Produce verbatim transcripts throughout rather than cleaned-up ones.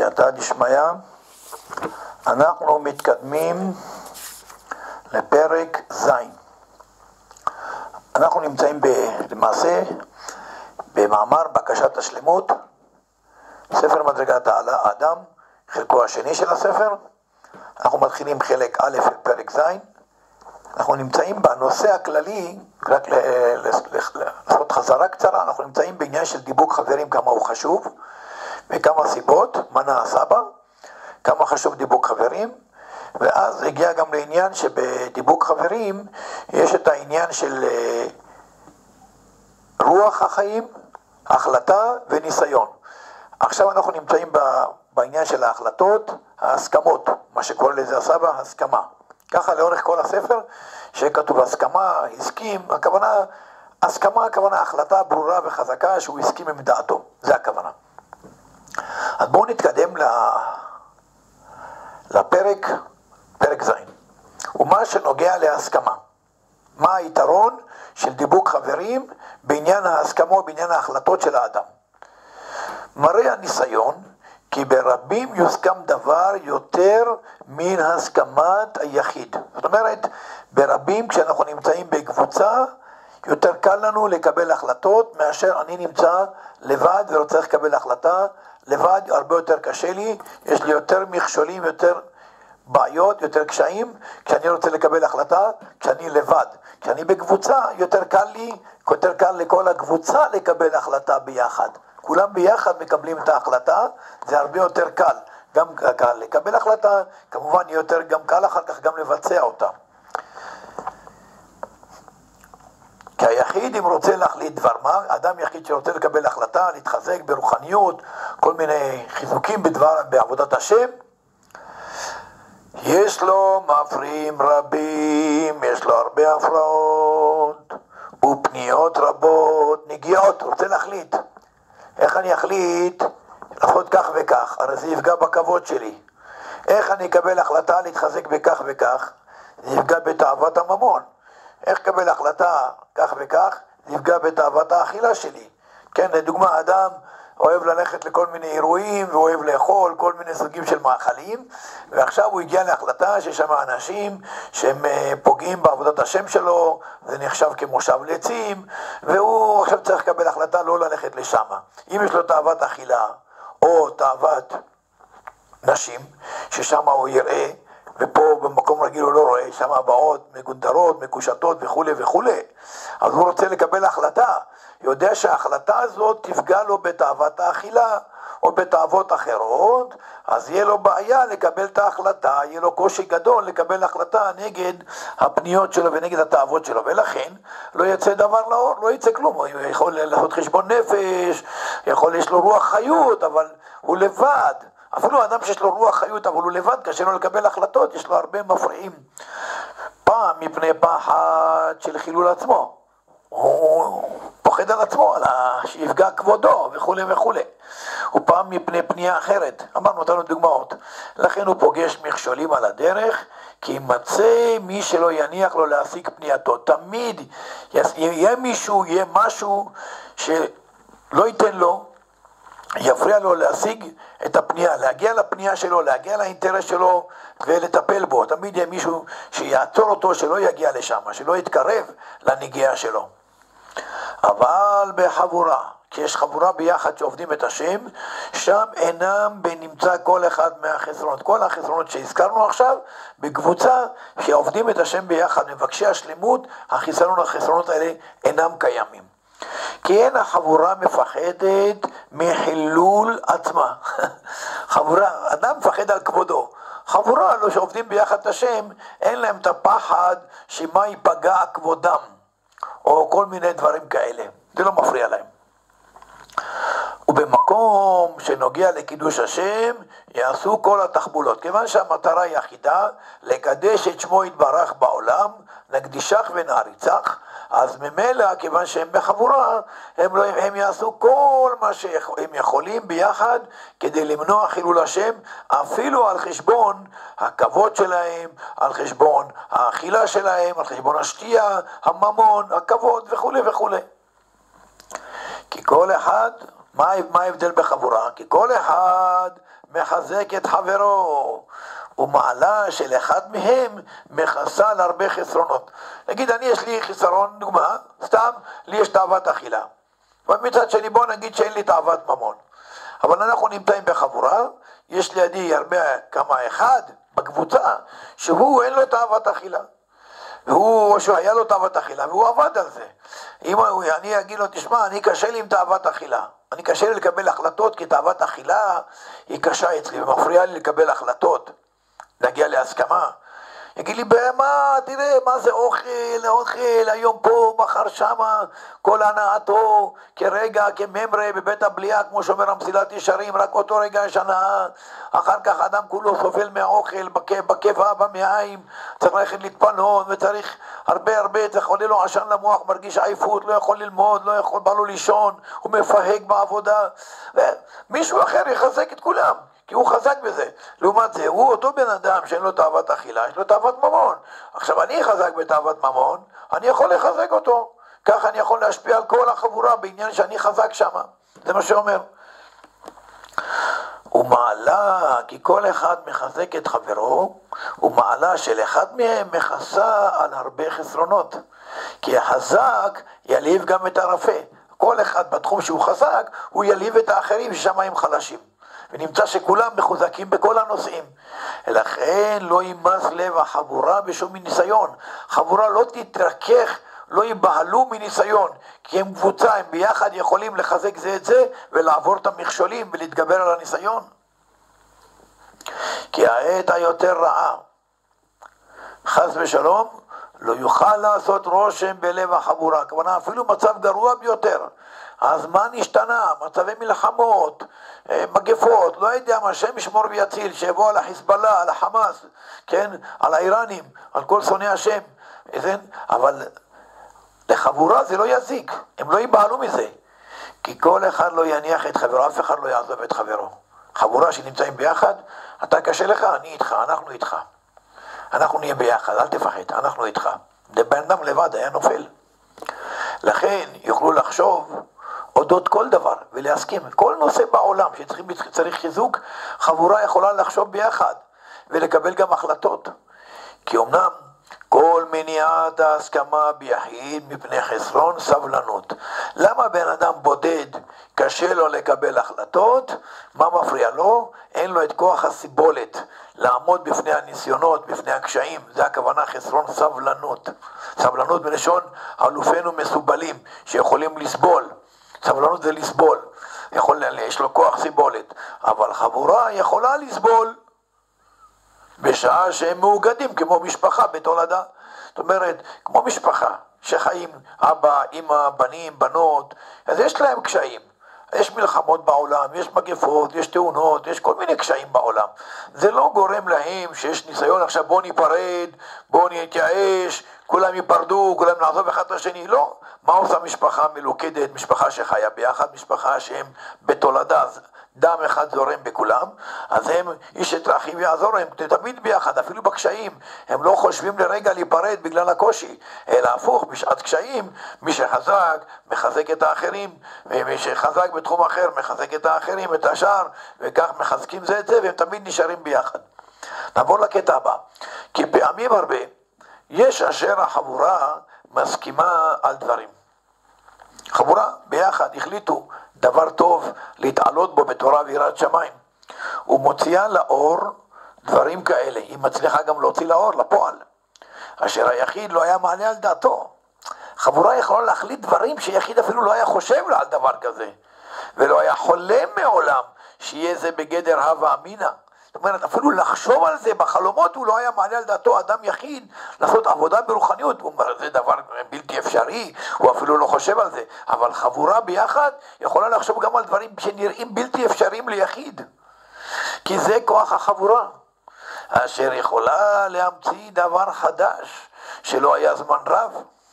סייעתא דשמיא, אנחנו מתקדמים לפרק ז'. אנחנו נמצאים ב, למעשה במאמר בקשת השלמות, ספר מדרגת האדם, חלקו השני של הספר. אנחנו מתחילים חלק א' של פרק ז'. אנחנו נמצאים בנושא הכללי, רק לעשות חזרה קצרה, אנחנו נמצאים בעניין של דיבוק חברים, כמה הוא חשוב, וכמה סיבות, מה נעשה בה, כמה חשוב דיבוק חברים, ואז הגיע גם לעניין שבדיבוק חברים יש את העניין של רוח החיים, החלטה וניסיון. עכשיו אנחנו נמצאים בעניין של ההחלטות, ההסכמות, מה שקורא לזה הסבא, הסכמה. ככה לאורך כל הספר, שכתוב הסכמה, הסכים, הכוונה, הסכמה, הכוונה, החלטה ברורה וחזקה שהוא הסכים עם דעתו, זה הכוונה. אז בואו נתקדם לפרק, פרק ז', ומה שנוגע להסכמה. מה היתרון של דיבוק חברים בעניין ההסכמה, בעניין ההחלטות של האדם? מראה הניסיון, כי ברבים יוסכם דבר יותר מן הסכמת היחיד. זאת אומרת, ברבים כשאנחנו נמצאים בקבוצה, יותר קל לנו לקבל החלטות מאשר אני נמצא לבד ורוצה לקבל החלטה לבד, הרבה יותר קשה לי, יש לי יותר מכשולים, יותר בעיות, יותר קשיים כשאני רוצה לקבל החלטה, כשאני לבד. כשאני בקבוצה יותר קל לי, יותר קל לכל הקבוצה לקבל החלטה ביחד. כולם ביחד מקבלים את ההחלטה, זה הרבה יותר קל. גם קל לקבל החלטה, כמובן יותר גם קל אחר כך גם לבצע אותה. כי היחיד אם רוצה להחליט דבר מה, אדם יחיד שרוצה לקבל החלטה, להתחזק ברוחניות, כל מיני חיזוקים בדבר, בעבודת השם, יש לו מפריעים רבים, יש לו הרבה הפרעות, ופניות רבות, נגיעות, רוצה להחליט. איך אני אחליט לעשות כך וכך? הרי זה יפגע בכבוד שלי. איך אני אקבל החלטה להתחזק בכך וכך? זה יפגע בתאוות הממון. איך אקבל החלטה כך וכך? זה יפגע בתאוות האכילה שלי. כן, לדוגמה, אדם אוהב ללכת לכל מיני אירועים, ואוהב לאכול כל מיני סוגים של מאכלים, ועכשיו הוא הגיע להחלטה שיש שם אנשים שהם פוגעים בעבודת השם שלו, זה נחשב כמושב לצים, והוא עכשיו צריך לקבל החלטה לא ללכת לשם. אם יש לו תאוות אכילה, או תאוות נשים, ששם הוא יראה, ופה במקום רגיל הוא לא רואה, שם הבאות מגונדרות, מקושטות וכו' וכו'. אז הוא רוצה לקבל החלטה, יודע שההחלטה הזאת תפגע לו בתאוות האכילה או בתאוות אחרות, אז יהיה לו בעיה לקבל את ההחלטה, יהיה לו קושי גדול לקבל החלטה נגד הפניות שלו ונגד התאוות שלו, ולכן לא יצא דבר לאור, לא יצא כלום. הוא יכול לעשות חשבון נפש, יכול, יש לו רוח חיות, אבל הוא לבד. אפילו אדם שיש לו רוח חיות, אבל הוא לבד, קשה לו לקבל החלטות, יש לו הרבה מפריעים. פעם מפני פחד של חילול עצמו. הוא פוחד על עצמו, על שיפגע כבודו וכו' וכו'. הוא פעם מפני פנייה אחרת. אמרנו אותנו דוגמאות. לכן הוא פוגש מכשולים על הדרך, כי ימצא מי שלא יניח לו להשיג פנייתו. תמיד יהיה מישהו, יהיה משהו שלא ייתן לו, יפריע לו להשיג את הפנייה, להגיע לפנייה שלו, להגיע לאינטרס שלו ולטפל בו. תמיד יהיה מישהו שיעצור אותו, שלא יגיע לשם, שלא יתקרב לנגיעה שלו. אבל בחבורה, כשיש חבורה ביחד שעובדים את השם, שם אינם בנמצא כל אחד מהחסרונות. כל החסרונות שהזכרנו עכשיו, בקבוצה שעובדים את השם ביחד, מבקשי השלמות, החסרון, החסרונות האלה אינם קיימים. כי אין החבורה מפחדת מחילול עצמה. חבורה, אדם מפחד על כבודו. חבורה, לא שעובדים ביחד את השם, אין להם את הפחד שמה ייפגע כבודם, או כל מיני דברים כאלה. זה לא מפריע להם. ובמקום שנוגע לקידוש השם, יעשו כל התחבולות. כיוון שהמטרה היא יחידה, לקדש את שמו יתברך בעולם, נקדישך ונעריצך, אז ממילא, כיוון שהם בחבורה, הם, לא, הם יעשו כל מה שהם יכולים ביחד, כדי למנוע חילול השם, אפילו על חשבון הכבוד שלהם, על חשבון האכילה שלהם, על חשבון השתייה, הממון, הכבוד וכו' וכו'. כי כל אחד מה, מה ההבדל בחבורה? כי כל אחד מחזק את חברו, ומעלה של אחד מהם מכסה על הרבה חסרונות. נגיד, אני יש לי חיסרון, דוגמה, סתם, לי יש תאוות אכילה. ומצד שני, בוא נגיד שאין לי תאוות ממון. אבל אנחנו נמצאים בחבורה, יש לידי הרבה, כמה אחד בקבוצה, שהוא אין לו תאוות אכילה. והוא, שהוא היה לו תאוות אכילה, והוא עבד על זה. אם הוא, אני אגיד לו, תשמע, אני קשה לי עם תאוות אכילה. אני קשה לי לקבל החלטות, כי תאוות אכילה היא קשה אצלי, ומפריעה לי לקבל החלטות. להגיע להסכמה. יגיד לי, מה, תראה, מה זה אוכל, אוכל, היום פה, מחר שמה, כל הנאתו, כרגע, כממרה, בבית הבליעה, כמו שאומר המסילת ישרים, רק אותו רגע יש הנאה, אחר כך אדם כולו סובל מהאוכל, בקבע, במעיים, צריך ללכת להתפנות, וצריך הרבה הרבה, צריך עולה לו עשן למוח, מרגיש עייפות, לא יכול ללמוד, לא יכול, בא לו לישון, הוא מפהק בעבודה, ומישהו אחר יחזק את כולם. כי הוא חזק בזה. לעומת זה, הוא אותו בן אדם שאין לו תאוות אכילה, יש לו תאוות ממון. עכשיו, אני חזק בתאוות ממון, אני יכול לחזק אותו. ככה אני יכול להשפיע על כל החבורה בעניין שאני חזק שם. זה מה שאומר. הוא מעלה, כי כל אחד מחזק את חברו, הוא מעלה של אחד מהם מכסה על הרבה חסרונות. כי החזק יליב גם את הרפה. כל אחד בתחום שהוא חזק, הוא יליב את האחרים ששם הם חלשים. ונמצא שכולם מחוזקים בכל הנושאים. לכן לא יימס לב החבורה בשום ניסיון. חבורה לא תתרכך, לא ייבהלו מניסיון, כי הם קבוצה, הם ביחד יכולים לחזק זה את זה, ולעבור את המכשולים ולהתגבר על הניסיון. כי העת היותר רעה, חס ושלום, לא יוכל לעשות רושם בלב החבורה. כמובן, אפילו מצב גרוע ביותר. הזמן השתנה, מצבי מלחמות, מגפות, לא יודע מה, שם ישמור ויציל, שיבוא על החיזבאללה, על החמאס, כן, על האיראנים, על כל שונאי השם, אבל לחבורה זה לא יזיק, הם לא ייבהלו מזה, כי כל אחד לא יניח את חברו, אף אחד לא יעזוב את חברו. חבורה שנמצאים ביחד, אתה קשה לך, אני איתך, אנחנו איתך. אנחנו נהיה ביחד, אל תפחד, אנחנו איתך. בן אדם לבד היה נופל. לכן יוכלו לחשוב אודות כל דבר ולהסכים. כל נושא בעולם שצריך חיזוק, חבורה יכולה לחשוב ביחד ולקבל גם החלטות. כי אמנם כל מניעת ההסכמה ביחיד מפני חסרון סבלנות. למה בן אדם בודד קשה לו לקבל החלטות? מה מפריע לו? אין לו את כוח הסיבולת לעמוד בפני הניסיונות, בפני הקשיים. זה הכוונה חסרון סבלנות. סבלנות בלשון אלופינו מסובלים שיכולים לסבול. סבלנות זה לסבול. יכול, יש לו כוח סיבולת. אבל חבורה יכולה לסבול. בשעה שהם מאוגדים כמו משפחה בתולדה. זאת אומרת, כמו משפחה שחיים אבא, אמא, בנים, בנות, אז יש להם קשיים. יש מלחמות בעולם, יש מגפות, יש תאונות, יש כל מיני קשיים בעולם. זה לא גורם להם שיש ניסיון עכשיו בוא ניפרד, בוא נתייאש, כולם ייפרדו, כולם נעזוב אחד לשני. לא. מה עושה משפחה מלוכדת, משפחה שחיה ביחד, משפחה שהם בתולדה, דם אחד זורם בכולם, אז הם, איש את רחיב יעזור, הם תמיד ביחד, אפילו בקשיים, הם לא חושבים לרגע להיפרד בגלל הקושי, אלא הפוך, בשעת קשיים, מי שחזק מחזק את האחרים, ומי שחזק בתחום אחר מחזק את האחרים, את השאר, וכך מחזקים זה את זה, והם תמיד נשארים ביחד. נעבור לקטע הבא, כי פעמים הרבה, יש אשר החבורה מסכימה על דברים. חבורה ביחד החליטו דבר טוב להתעלות בו בתורה ויראת שמיים, ומוציאה לאור דברים כאלה. היא מצליחה גם להוציא לאור, לפועל, אשר היחיד לא היה מעלה על דעתו. חבורה יכולה להחליט דברים שיחיד אפילו לא היה חושב על דבר כזה, ולא היה חולם מעולם שיהיה זה בגדר הווה אמינה. זאת אומרת, אפילו לחשוב על זה בחלומות הוא לא היה מעלה על דעתו. אדם יחיד לעשות עבודה ברוחניות, הוא אומר, זה דבר בלתי אפשרי, הוא אפילו לא חושב על זה. אבל חבורה ביחד יכולה לחשוב גם על דברים שנראים בלתי אפשריים ליחיד, כי זה כוח החבורה, אשר יכולה להמציא דבר חדש שלא היה זמן רב.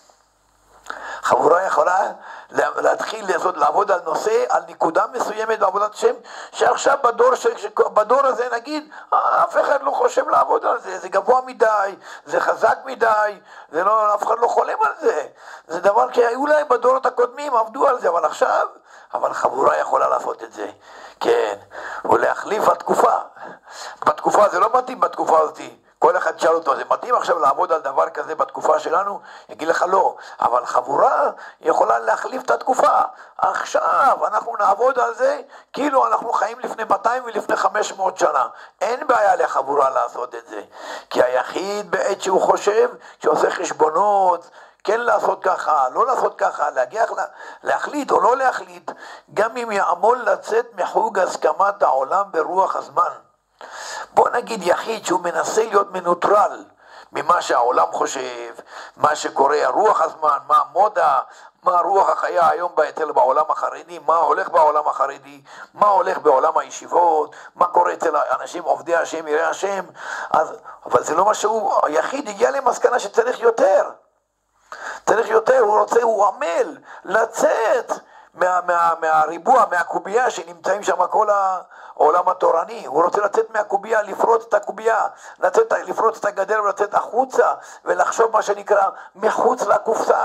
חבורה יכולה להתחיל לעשות, לעבוד על נושא, על נקודה מסוימת בעבודת השם, שעכשיו בדור, בדור הזה נגיד, אף אחד לא חושב לעבוד על זה, זה גבוה מדי, זה חזק מדי, זה לא, אף אחד לא חולם על זה. זה דבר כי היו להם בדורות הקודמים, עבדו על זה, אבל עכשיו אבל חבורה יכולה לעשות את זה. כן, ולהחליף התקופה. בתקופה זה לא מתאים בתקופה הזאת. כל אחד שאל אותו, זה מתאים עכשיו לעבוד על דבר כזה בתקופה שלנו? יגיד לך לא, אבל חבורה יכולה להחליף את התקופה. עכשיו אנחנו נעבוד על זה כאילו אנחנו חיים לפני מאתיים ולפני חמש מאות שנה. אין בעיה לחבורה לעשות את זה, כי היחיד בעת שהוא חושב, שעושה חשבונות, כן לעשות ככה, לא לעשות ככה, להגיע, להחליט או לא להחליט, גם אם יעמול לצאת מחוג הסכמת העולם ברוח הזמן. בוא נגיד יחיד שהוא מנסה להיות מנוטרל ממה שהעולם חושב, מה שקורה, רוח הזמן, מה המודה, מה רוח החיה היום אצל בעולם החרדי, מה הולך בעולם החרדי, מה הולך בעולם הישיבות, מה קורה אצל האנשים עובדי השם, יראי השם. אז, אבל זה לא מה שהוא, היחיד הגיע למסקנה שצריך יותר. צריך יותר, הוא רוצה, הוא עמל לצאת מה, מה, מהריבוע, מהקובייה שנמצאים שם כל העולם התורני. הוא רוצה לצאת מהקובייה, לפרוץ את הקובייה, לצאת, לפרוץ את הגדר ולצאת החוצה ולחשוב מה שנקרא מחוץ לקופסה.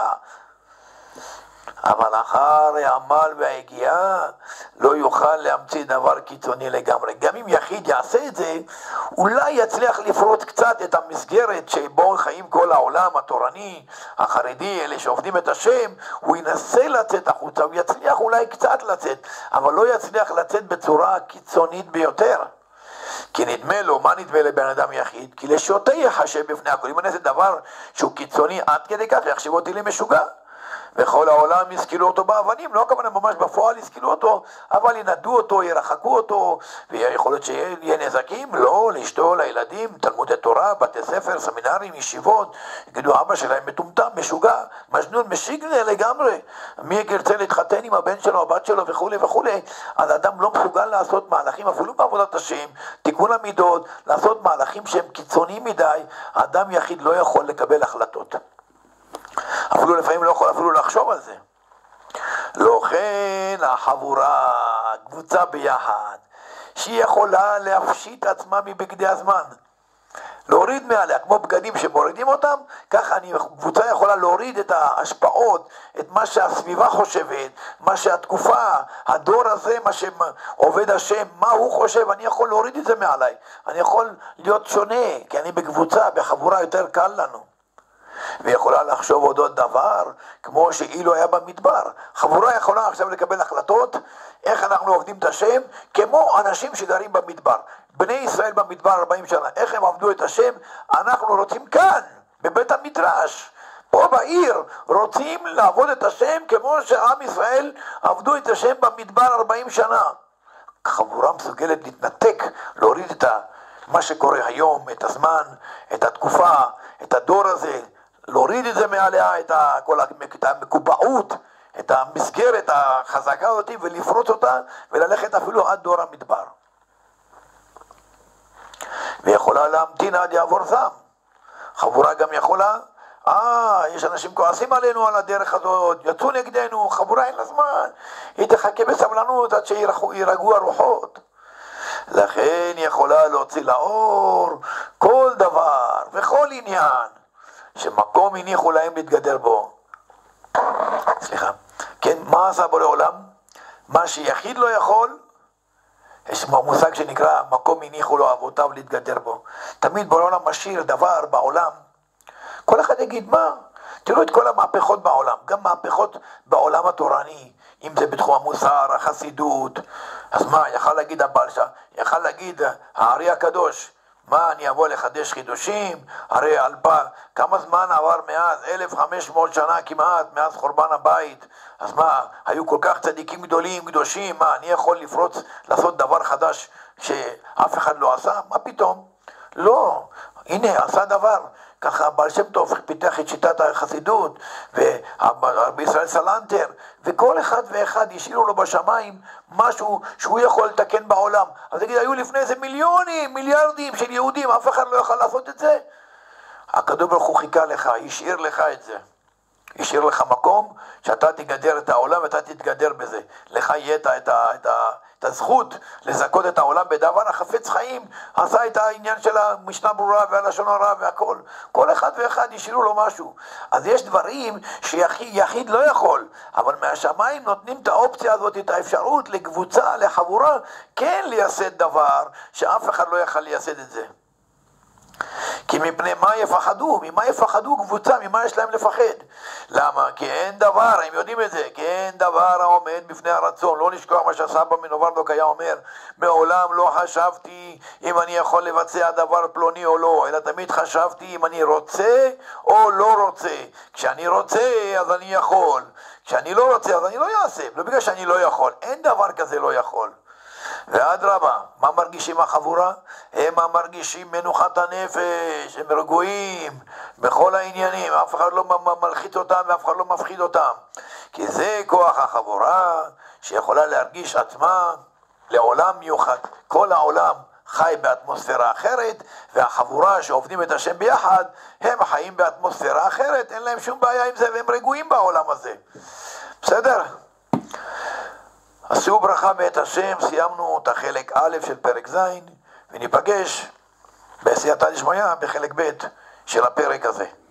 אבל אחר העמל וההגיעה לא יוכל להמציא דבר קיצוני לגמרי. גם אם יחיד יעשה את זה, אולי יצליח לפרוץ קצת את המסגרת שבו חיים כל העולם התורני, החרדי, אלה שעובדים את השם. הוא ינסה לצאת החוצה, הוא יצליח אולי קצת לצאת, אבל לא יצליח לצאת בצורה קיצונית ביותר. כי נדמה לו, מה נדמה לבן אדם יחיד? כי לשוטה יחשב בפני הכל. אם אני אעשה דבר שהוא קיצוני עד כדי כך, יחשב אותי למשוגע. וכל העולם יסקלו אותו באבנים, לא הכוונה ממש בפועל יסקלו אותו, אבל ינדו אותו, ירחקו אותו, ויכול להיות שיהיה נזקים, לא, לאשתו, לילדים, תלמודי תורה, בתי ספר, סמינרים, ישיבות, יגידו אבא שלהם מטומטם, משוגע, מג'נון, משיגנע לגמרי, מי ירצה להתחתן עם הבן שלו, הבת שלו וכו' וכו'. אז אדם לא מסוגל לעשות מהלכים, אפילו בעבודת השם, תיקון המידות, לעשות מהלכים שהם קיצוניים מדי. אדם יחיד לא יכול לקבל החלטות. אפילו לפעמים לא יכול אפילו לחשוב על זה. לא כן החבורה, קבוצה ביחד, שהיא יכולה להפשיט עצמה מבגדי הזמן, להוריד מעליה, כמו בגדים שמורידים אותם, ככה אני, קבוצה יכולה להוריד את ההשפעות, את מה שהסביבה חושבת, מה שהתקופה, הדור הזה, מה שעובד השם, מה הוא חושב, אני יכול להוריד את זה מעליי. אני יכול להיות שונה, כי אני בקבוצה, בחבורה יותר קל לנו. ויכולה לחשוב עוד עוד דבר, כמו שאילו היה במדבר. חבורה יכולה עכשיו לקבל החלטות, איך אנחנו עובדים את השם, כמו אנשים שגרים במדבר. בני ישראל במדבר ארבעים שנה, איך הם עבדו את השם, אנחנו רוצים כאן, בבית המדרש, פה בעיר, רוצים לעבוד את השם, כמו שעם ישראל עבדו את השם במדבר ארבעים שנה. חבורה מסוגלת להתנתק, להוריד את מה שקורה היום, את הזמן, את התקופה, את הדור הזה, להוריד את זה מעליה, את המקובעות, את המסגרת החזקה אותי, ולפרוץ אותה, וללכת אפילו עד דור המדבר. ויכולה להמתין עד יעבור זעם. חבורה גם יכולה, אה, יש אנשים כועסים עלינו על הדרך הזאת, יצאו נגדנו, חבורה אין לה זמן, היא תחכה בסבלנות עד שירגעו הרוחות. לכן יכולה להוציא לאור כל דבר וכל עניין, שמקום הניחו להם להתגדר בו. סליחה. כן, מה עשה בורא עולם? מה שיחיד לא יכול, יש מושג שנקרא מקום הניחו לו אבותיו להתגדר בו. תמיד בורא עולם משאיר דבר בעולם. כל אחד יגיד מה? תראו את כל המהפכות בעולם, גם מהפכות בעולם התורני, אם זה בתחום המוסר, החסידות. אז מה, יכל להגיד הבעל שם, יכל להגיד הארי הקדוש, מה, אני אבוא לחדש חידושים? הרי אלפה, כמה זמן עבר מאז? אלף וחמש מאות שנה כמעט, מאז חורבן הבית. אז מה, היו כל כך צדיקים גדולים, קדושים, מה, אני יכול לפרוץ, לעשות דבר חדש שאף אחד לא עשה? מה פתאום? לא, הנה, עשה דבר. ככה בעל שם טוב פיתח את שיטת החסידות, ורבי ישראל סלנטר, וכל אחד ואחד השאירו לו בשמיים משהו שהוא יכול לתקן בעולם. אז תגיד, היו לפני איזה מיליונים, מיליארדים של יהודים, אף אחד לא יכול לעשות את זה. הקדוש ברוך הוא חיכה לך, השאיר לך את זה. השאיר לך מקום שאתה תגדר את העולם ואתה תתגדר בזה. לך יהיה את, את, את, את הזכות לזכות את העולם בדבר החפץ חיים, עשה את העניין של המשנה ברורה והלשון הרע והכל. כל אחד ואחד ישאירו לו משהו. אז יש דברים שיחיד לא יכול, אבל מהשמיים נותנים את האופציה הזאת, את האפשרות לקבוצה, לחבורה, כן לייסד דבר שאף אחד לא יכל לייסד את זה. כי מפני מה יפחדו? ממה יפחדו קבוצה? ממה יש להם לפחד? למה? כי אין דבר, הם יודעים את זה, כי אין דבר העומד בפני הרצון. לא נשכח מה שהסבא מנוברדוק היה אומר, מעולם לא חשבתי אם אני יכול לבצע דבר פלוני או לא, אלא תמיד חשבתי אם אני רוצה או לא רוצה. כשאני רוצה אז אני יכול, כשאני לא רוצה אז אני לא אעשה, לא בגלל שאני לא יכול, אין דבר כזה לא יכול. ואדרבה, מה מרגישים החבורה? הם מרגישים מנוחת הנפש, הם רגועים בכל העניינים, אף אחד לא מלחיץ אותם ואף אחד לא מפחיד אותם, כי זה כוח החבורה שיכולה להרגיש עצמה לעולם מיוחד. כל העולם חי באטמוספירה אחרת, והחבורה שעובדים את השם ביחד הם חיים באטמוספירה אחרת, אין להם שום בעיה עם זה והם רגועים בעולם הזה. בסדר? עשו ברכה בית השם, סיימנו את החלק א' של פרק ז', וניפגש בעשייתא דשמיא בחלק ב' של הפרק הזה.